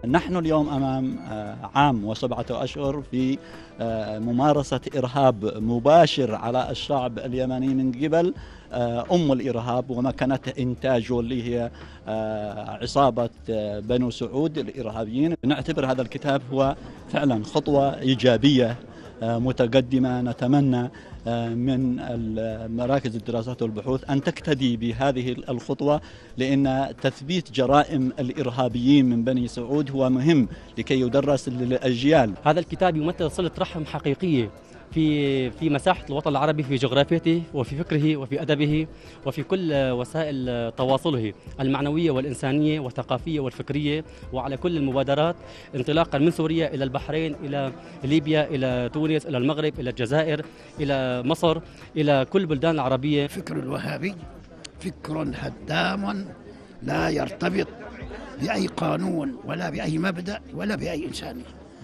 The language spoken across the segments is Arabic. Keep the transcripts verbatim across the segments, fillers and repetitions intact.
نحن اليوم أمام عام وسبعة أشهر في ممارسة إرهاب مباشر على الشعب اليمني من قبل أم الإرهاب ومكنة إنتاجه اللي هي عصابة بنو سعود الإرهابيين. نعتبر هذا الكتاب هو فعلا خطوة إيجابية متقدمة. نتمنى من مراكز الدراسات والبحوث أن تقتدي بهذه الخطوة، لأن تثبيت جرائم الإرهابيين من بني سعود هو مهم لكي يدرس للأجيال. هذا الكتاب يمثل صلة رحم حقيقية في في مساحة الوطن العربي، في جغرافيته وفي فكره وفي أدبه وفي كل وسائل تواصله المعنوية والإنسانية والثقافية والفكرية، وعلى كل المبادرات انطلاقا من سوريا إلى البحرين إلى ليبيا إلى تونس إلى المغرب إلى الجزائر إلى مصر إلى كل البلدان العربية. فكر الوهابي فكر هدام لا يرتبط بأي قانون ولا بأي مبدأ ولا بأي إنسانية،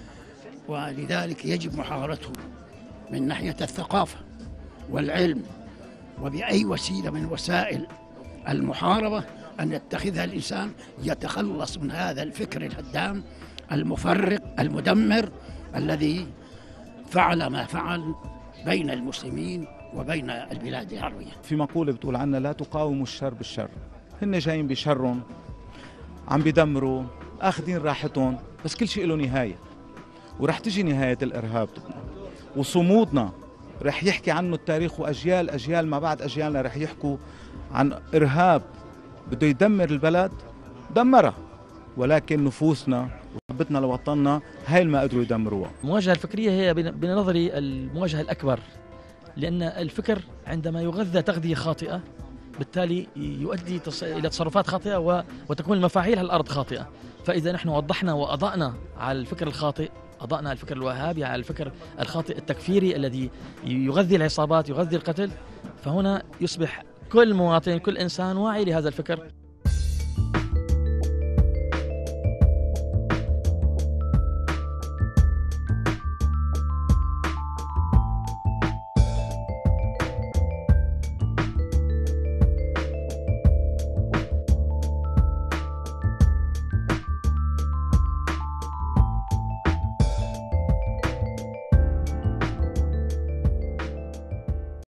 ولذلك يجب محاورته من ناحية الثقافة والعلم وبأي وسيلة من وسائل المحاربة أن يتخذها الإنسان يتخلص من هذا الفكر الهدام المفرق المدمر الذي فعل ما فعل بين المسلمين وبين البلاد العربية. في مقولة بتقول عنا لا تقاوموا الشر بالشر. هن جايين بشرهم، عم بيدمروا، أخذين راحتهم، بس كل شيء له نهاية، ورح تجي نهاية الإرهاب، وصمودنا رح يحكي عنه التاريخ، وأجيال أجيال ما بعد أجيالنا رح يحكوا عن إرهاب بده يدمر البلد. دمرها، ولكن نفوسنا وحبتنا لوطننا هاي ما قدروا يدمروها. المواجهة الفكرية هي بنظري المواجهة الأكبر، لأن الفكر عندما يغذى تغذية خاطئة بالتالي يؤدي إلى تصرفات خاطئة وتكون المفاعيل على الأرض خاطئة. فإذا نحن وضحنا وأضأنا على الفكر الخاطئ، أضأنا على الفكر الوهابي، على الفكر الخاطئ التكفيري الذي يغذي العصابات يغذي القتل، فهنا يصبح كل مواطن كل إنسان واعي لهذا الفكر.